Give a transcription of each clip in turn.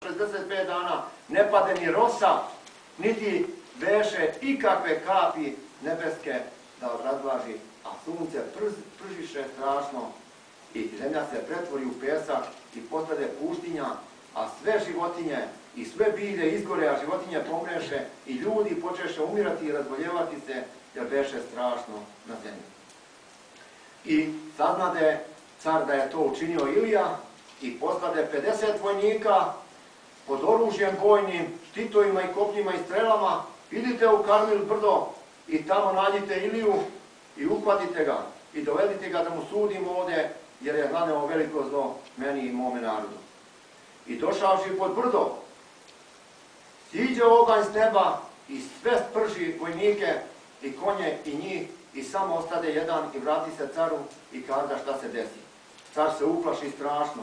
65 dana ne pade ni rosa, niti beše ikakve kapi nebeske da razvlaži, a sunce pržiše strašno i zemlja se pretvori u pesak i postade pustinja, a sve životinje i sve bilje izgore, a životinje pomreše i ljudi počeše umirati i razboljevati se, jer beše strašno na zemlji. I saznade car da je to učinio Ilija i poslade 50 vojnika pod oružjem bojnim, štitovima i kopljima i strelama. Idite u Karmil brdo i tamo nađite Iliju i uhvatite ga i dovedite ga da mu sudim ovdje, jer je naneo veliko zlo meni i mome narodu. I došavši pod brdo, siđe oganj s neba i sve sprži vojnike i konje i njih i samo ostade jedan i vrati se caru i kada šta se desi. Car se uplaši strašno.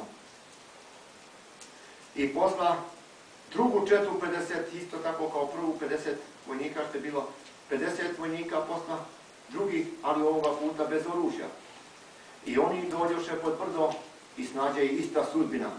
I posla drugu četu 50, isto tako kao prvu 50 vojnika što je bilo, 50 vojnika posla drugih, ali ovoga puta bez oružja. I oni dođoše pod brdo i snađe i ista sudbina.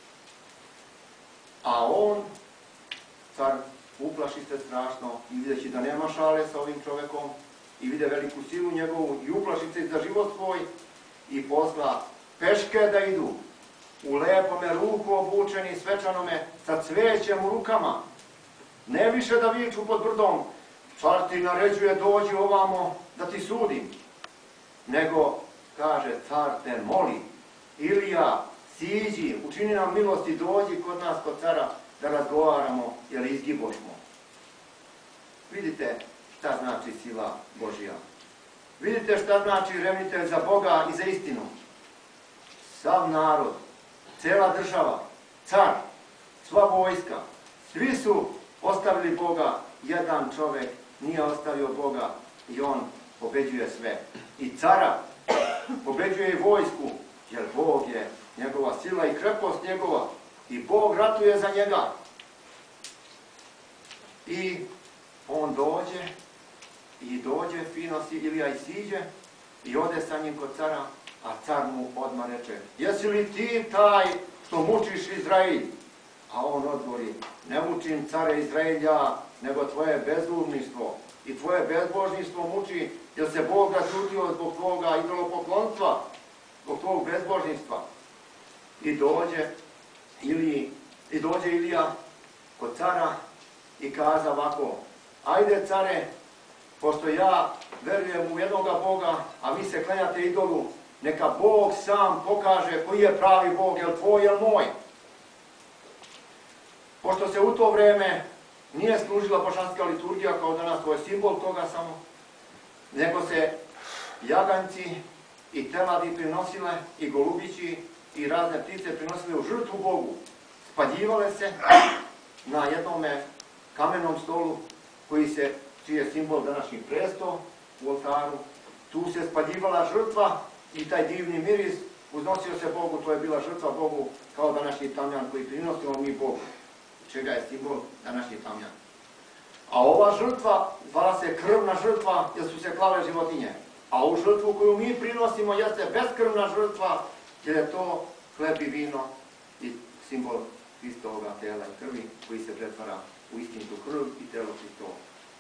A on, car, uplaši se strašno i videći da nema šale sa ovim čovekom i vide veliku silu njegovu i uplaši se za život svoj i posla peške da idu u lepome ruku obučeni svečanome sa cvećem u rukama. Ne više da viču pod brdom, car ti naređuje dođi ovamo da ti sudim. Nego kaže car te moli, Ilija, siđi, učini nam milost i dođi kod nas, kod cara, da razgovaramo, jer izgibošmo. Vidite šta znači sila Božja. Vidite šta znači revnitelj za Boga i za istinu. Sav narod, cela država, car, sva vojska, svi su ostavili Boga, jedan čovjek nije ostavio Boga i on pobeđuje sve. I cara pobeđuje i vojsku, jer Bog je njegova sila i krepost njegova i Bog ratuje za njega. I on dođe fino Ilija i siđe i ode sa njim kod cara, a car mu odmah reče, jesi li ti taj što mučiš Izrael? A on odgovori, ne mučim care Izraelja, nego tvoje bezumništvo i tvoje bezbožništvo muči, jer se Bog razljutio zbog tvoga idolopoklonstva, zbog tvog bezbožništva. I dođe Ilija kod cara i kaza ovako, ajde care, pošto ja verujem u jednoga Boga, a vi se klanjate idolu, neka Bog sam pokaže koji je pravi Bog, jel tvoj, jel moj. Pošto se u to vreme nije služila božanska liturgija kao danas, to je simbol toga samo, nego se jaganjci i teladi prinosile i golubići i razne ptice prinosile u žrtvu Bogu. Spaljivale se na jednome kamenom stolu čiji je simbol današnji presto u oltaru. Tu se spaljivala žrtva i taj divni miris uznosio se Bogu, to je bila žrtva Bogu kao današnji tamjan koji prinosimo mi Bogu. Čega je simbol današnji tamjan. A ova žrtva zvala se krvna žrtva jer su se klale životinje. A ovu žrtvu koju mi prinosimo jeste beskrvna žrtva jer je to hleb i vino i simbol Hristovoga tela i krvi koji se pretvara u istinitu krv i telo Hristovo.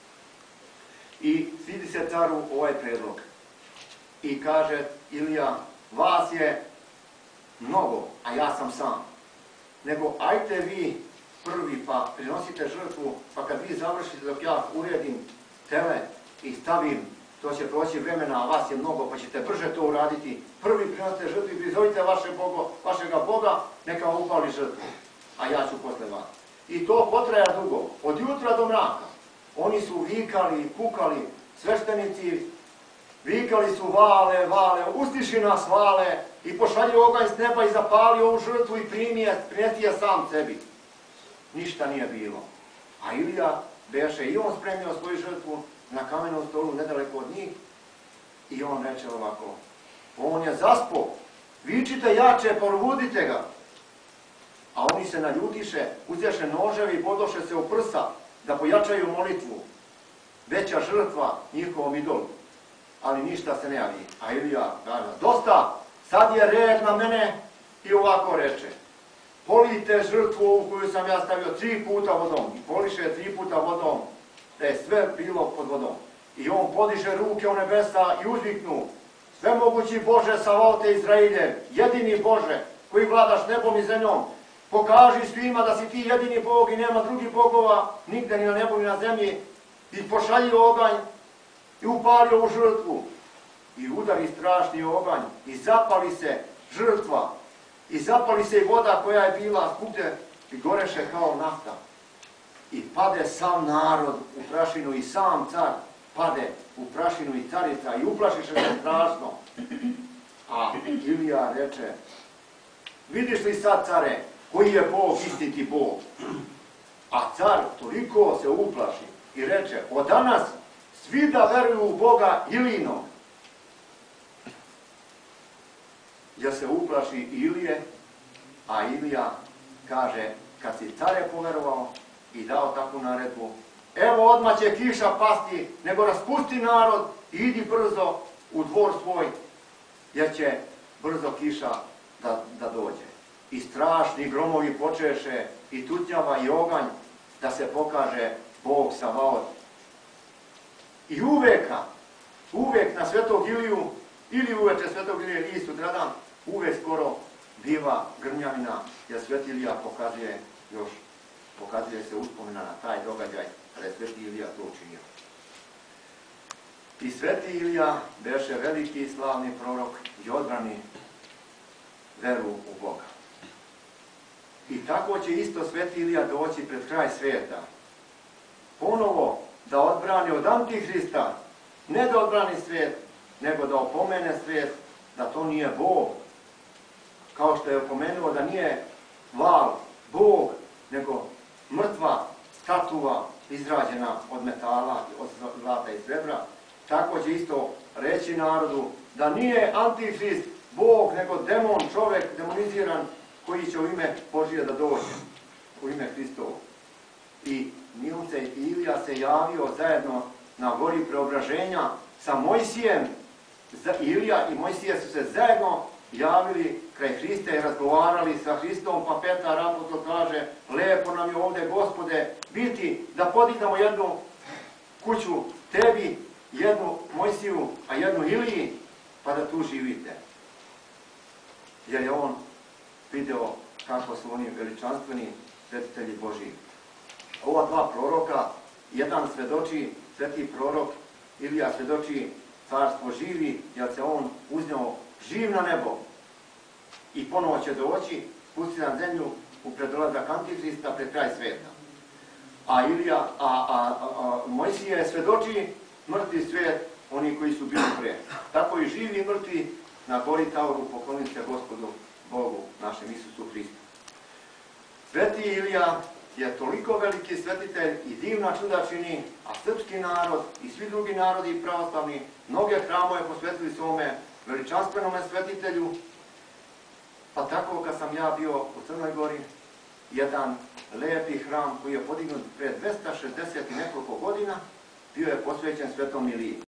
I svidi se caru ovaj predlog i kaže Ilija, vas je mnogo, a ja sam sam. Nego ajte vi prvi pa prinosite žrtvu, pa kad vi završite dok ja uredim tele i stavim, to će proći vremena, a vas je mnogo, pa ćete brže to uraditi. Prvi prinosite žrtvu i prizovite vašega Boga, neka upali žrtvu, a ja ću posle vas. I to potraja dugo, od jutra do mraka. Oni su vikali i kukali, sveštenici vikali su vale, ustiši nas vale i pošalji oganj s neba i zapali ovu žrtvu i prinesi je sam sebi. Ništa nije bilo. A Ilija beše i on spremio svoju žrtvu na kamenom stolu nedaleko od njih i on reče ovako, on je zaspo, vičite jače, porvudite ga. A oni se naljutiše, uzjaše noževi i bodoše se u prsa da pojačaju molitvu. Veća žrtva njihovom idolu. Ali ništa se ne javi. A Ilija kaže, dosta, sad je red na mene i ovako reče. polijte žrtvu ovu koju sam ja stavio 3 puta vodom. I poliše 3 puta vodom, da je sve bilo pod vodom. I on podiže ruke u nebesa i uzviknu: svemogući Bože Savaote Izrailje, jedini Bože koji vladaš nebom i zemljom, pokaži svima da si ti jedini Bog i nema drugih bogova, nigde ni na nebu ni na zemlji, i pošalji oganj i upali ovu žrtvu. I udari strašni oganj i zapali se žrtva i zapali se i voda koja je bila skuplje i goreše kao nafta. I pade sav narod u prašinu i sam car pade u prašinu i carica i uplašiše se strašno. A Ilija reče: vidiš li sad, care, koji je Bog, istiniti Bog? A car toliko se uplaši i reče: od danas svi da veruju u Boga Ilijinog. Jer se uplaši Ilije, a Ilija kaže: kad si care poverovao i dao takvu naredbu, evo odmah će kiša pasti, nego raspusti narod i idi brzo u dvor svoj, jer će brzo kiša da dođe. I strašni gromovi počeše i tutnjava i oganj, da se pokaže Bog Savaot. I uvek na Svetog Iliju, ili uveče Svetog Ilije ili sutradan, uvek skoro biva grmljavina, jer Sveti Ilija pokazuje se uspomena na taj događaj kada je Sveti Ilija to učinio. I Sveti Ilija beše veliki i slavni prorok i odbrani veru u Boga. I tako će isto Sveti Ilija doći pred kraj svijeta. Ponovo da odbrani od Antihrista, ne da odbrani svijet, nego da opomene svijet da to nije Bog. Kao što je opomenuo da nije val Bog, nego mrtva statua izrađena od metala, od zlata i srebra, tako će isto reći narodu da nije Antihrist Bog, nego demon, čovjek demoniziran, koji će u ime Božije da dođe, u ime Hristovo. I Milce i Ilija se javio zajedno na gori preobraženja sa Mojsijem. Ilija i Mojsije su se zajedno javili kraj Hrista i razgovarali sa Hristom, pa Petar apostol kaže: lepo nam je ovdje, Gospode, biti da podignemo jednu kuću tebi, jednu Mojsiju, a jednu Iliji, pa da tu živite. Jer je on video kako su oni veličanstveni svetitelji Božji. Ova dva proroka, jedan svedoči, sveti prorok Ilija svedoči: carstvo živi, jer se on uzneo živ na nebo i ponovo će doći, spustiti na zemlju u predolazak Antihrista pred kraj svijeta. A Mojsije svedoči mrtvi svijet, oni koji su bili pre. Tako i živi i mrtvi na gori Tavoru poklonili se Gospodu Bogu, našem Isusu Hristu. Sveti Ilija je toliko veliki svetitelj i divna čuda čini, a srpski narod i svi drugi narodi i pravoslavni mnoge hramove posvetili svome veličanstvenome svetitelju. Pa tako kad sam ja bio u Crnoj Gori, jedan lepi hram koji je podignut pred 260 i nekoliko godina, bio je posvećen Svetom Iliji.